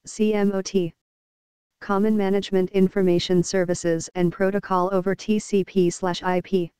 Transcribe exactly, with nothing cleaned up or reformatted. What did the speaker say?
C M O T. Common Management Information Services and Protocol over T C P/I P.